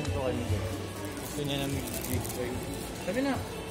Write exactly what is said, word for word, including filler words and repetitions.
nagkwento kami doon. Gusto niya na mag-giveaway. Sabi na,